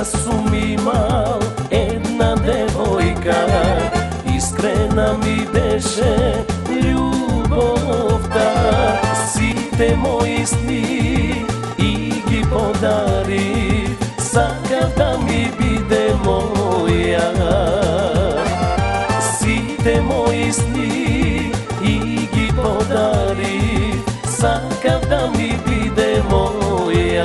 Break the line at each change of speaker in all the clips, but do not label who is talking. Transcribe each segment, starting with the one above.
da sum imal една девојка, искрена ми беше љубовта. Сите мои сни и ги подари, сакав да ми биде моја. Сите мои сни и ги подари, сакав да ми биде моја.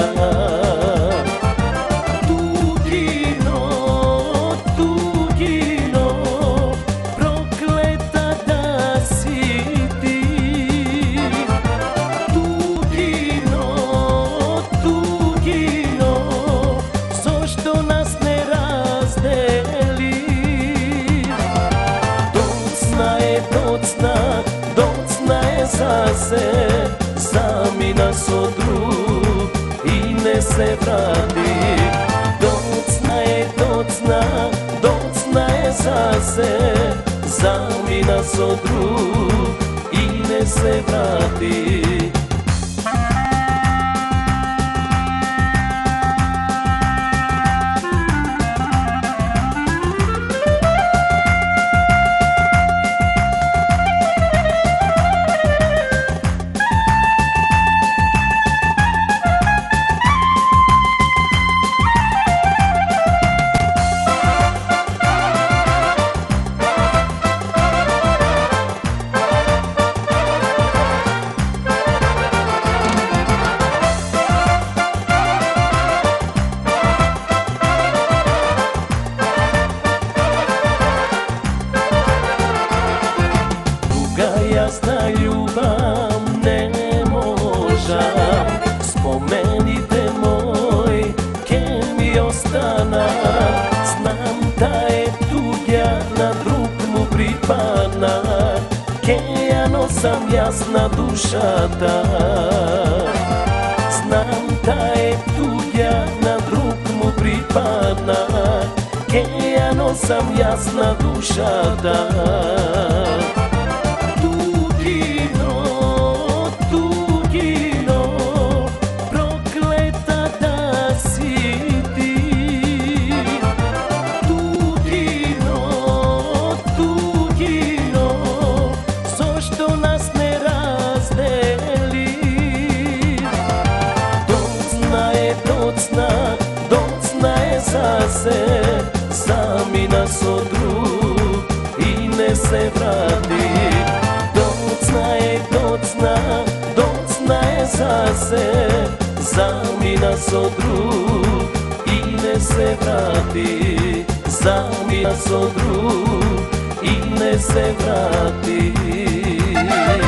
Замина со друг и не се врати. Доцна е за се, замина со друг и не се врати. Јас да љубам не можам, спомените мои ке ми остана. Знам да е туѓа, на друг му припадна, ке ја носам јас на душата. Знам да е туѓа, на друг му припадна, ке ја носам јас на душата. Замина со друг и не се врати. Доцна е за се, замина со друг и не се врати. Замина со друг и не се врати.